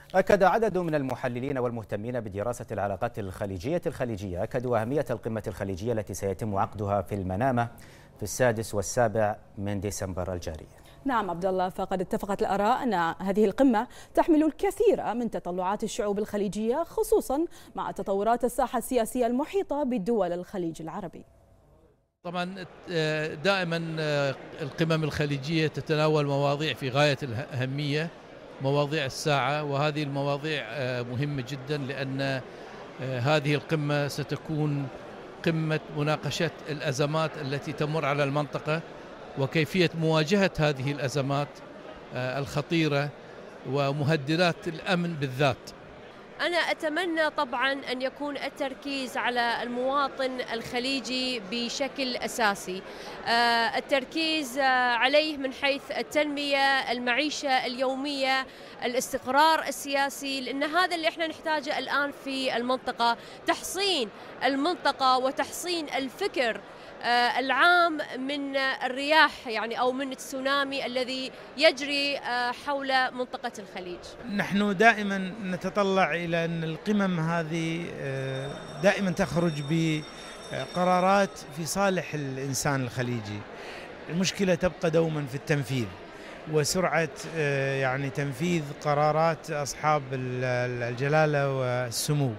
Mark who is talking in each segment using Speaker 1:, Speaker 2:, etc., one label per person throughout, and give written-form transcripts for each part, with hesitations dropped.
Speaker 1: أكد عدد من المحللين والمهتمين بدراسة العلاقات الخليجية أكدوا أهمية القمة الخليجية التي سيتم عقدها في المنامة في 6 و7 من ديسمبر الجاري.
Speaker 2: نعم عبد الله، فقد اتفقت الآراء أن هذه القمة تحمل الكثير من تطلعات الشعوب الخليجية، خصوصا مع تطورات الساحة السياسية المحيطة بدول الخليج العربي.
Speaker 3: طبعا دائما القمم الخليجية تتناول مواضيع في غاية الأهمية، مواضيع الساعة، وهذه المواضيع مهمة جدا لأن هذه القمة ستكون قمة مناقشة الأزمات التي تمر على المنطقة وكيفية مواجهة هذه الأزمات الخطيرة ومهددات الأمن بالذات.
Speaker 4: أنا أتمنى طبعاً أن يكون التركيز على المواطن الخليجي بشكل أساسي، التركيز عليه من حيث التنمية، المعيشة اليومية، الاستقرار السياسي، لأن هذا اللي احنا نحتاجه الآن في المنطقة، تحصين المنطقة وتحصين الفكر العام من الرياح يعني أو من التسونامي الذي يجري حول منطقة الخليج.
Speaker 5: نحن دائما نتطلع إلى أن القمم هذه دائما تخرج بقرارات في صالح الإنسان الخليجي. المشكلة تبقى دوما في التنفيذ وسرعة يعني تنفيذ قرارات أصحاب الجلالة والسمو.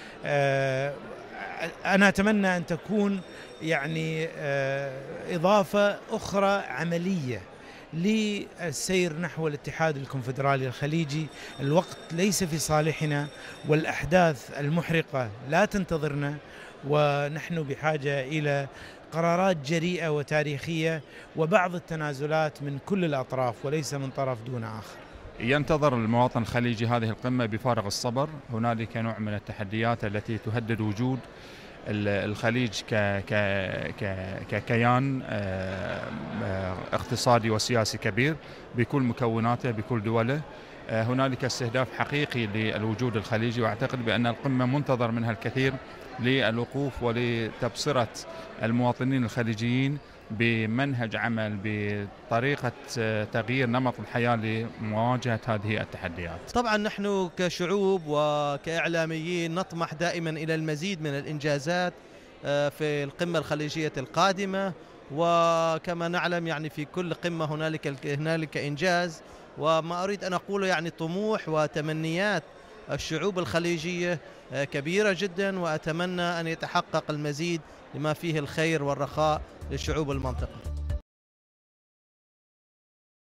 Speaker 5: أنا أتمنى أن تكون يعني إضافة أخرى عملية للسير نحو الاتحاد الكونفدرالي الخليجي. الوقت ليس في صالحنا والأحداث المحرقة لا تنتظرنا، ونحن بحاجة إلى قرارات جريئة وتاريخية وبعض التنازلات من كل الأطراف وليس من طرف دون آخر.
Speaker 6: ينتظر المواطن الخليجي هذه القمة بفارغ الصبر. هنالك نوع من التحديات التي تهدد وجود الخليج ككيان اقتصادي وسياسي كبير بكل مكوناته بكل دوله. هنالك استهداف حقيقي للوجود الخليجي، واعتقد بأن القمة منتظر منها الكثير للوقوف ولتبصرة المواطنين الخليجيين بمنهج عمل بطريقة تغيير نمط الحياة لمواجهة هذه التحديات.
Speaker 7: طبعا نحن كشعوب وكإعلاميين نطمح دائما إلى المزيد من الإنجازات في القمة الخليجية القادمة، وكما نعلم يعني في كل قمة هنالك إنجاز، وما أريد أن أقوله يعني طموح وتمنيات الشعوب الخليجية كبيرة جدا، وأتمنى أن يتحقق المزيد لما فيه الخير والرخاء لشعوب المنطقة.